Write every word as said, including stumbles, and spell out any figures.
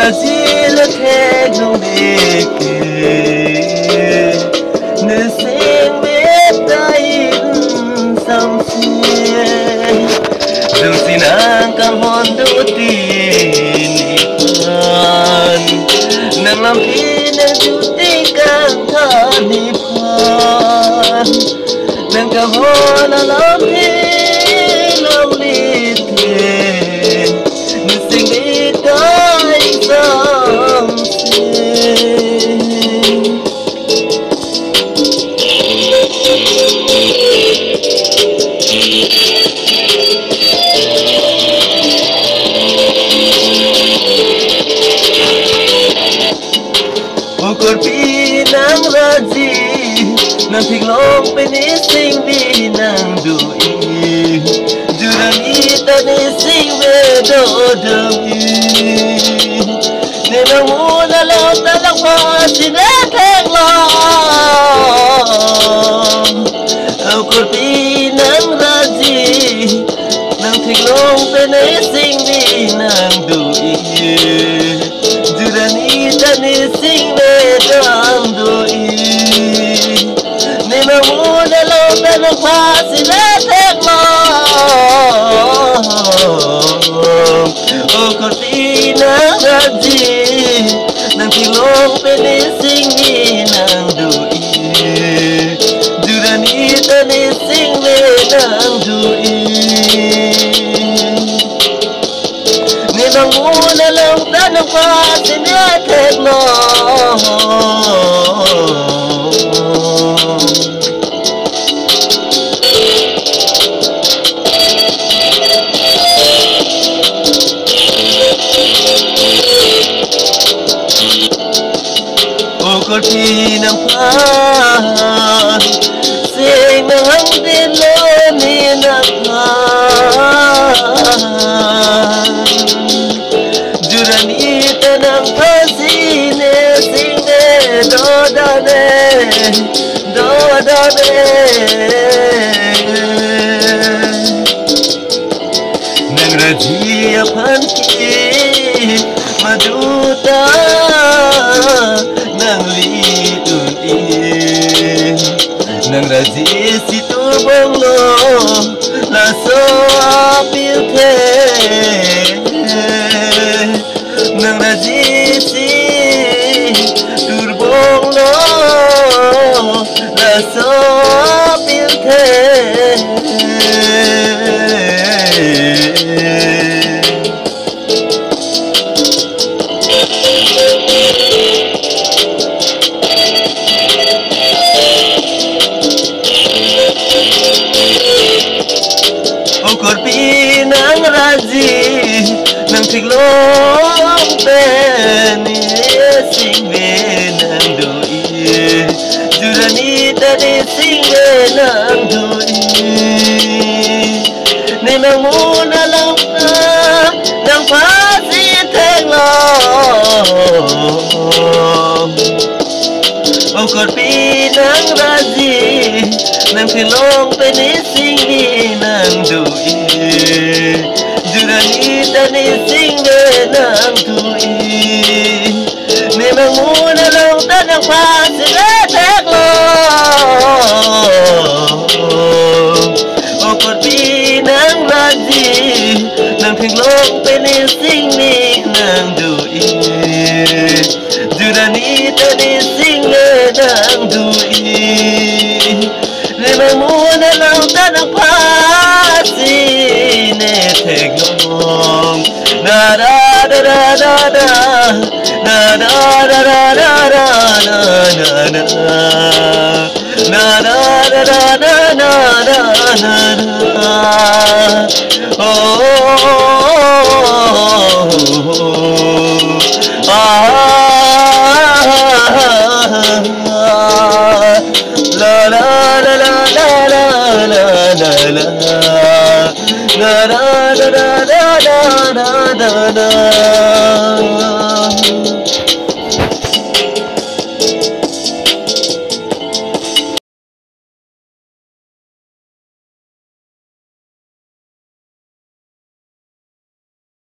Brazil technology ne sing with tain samsi dung sinang kang hondo tinipan nang lampi nang juti kang kanipan nang kahon lampi lamlitin ne sing with tain samsi. Ukur pinang raji nang tiglong penising binang dui juranita nising bedo demi ninamuna lang talang pasineteng lang. Ukur pinang raji nang tiglong penising binang dui juranita nising bedang doi ninamuna lang talang pasineteng lang. Ukur pinang raji nang tilong penising binang doi juranita nising bedang doi ninamuna lang talang pasineteng lang. Ukur pinang pan sing nang dilo ninakan juranita nang pasine sing de dodane dodane nang raji panki maduta nang litun in nang raji situ banglo laso apil the nang raji si turbanglo laso apil the ukur pinang raji nang tiglong penising binang doi juranita nising binang doi ninamuna lang na nang pasiteng lang. Ukur pinang raji nang tilong penising binang doi juranita nising binang doi ninamuna lang tanang pasineteng lang. Ukur pinang raji nang tilong penising binang doi juranita nising binang doi ninamuna lang tanang pasineteng lang. Na da da da da da na da da da da da na na na na da da da da na na na na oh ah la la la la la la la la la da da da da da da da da.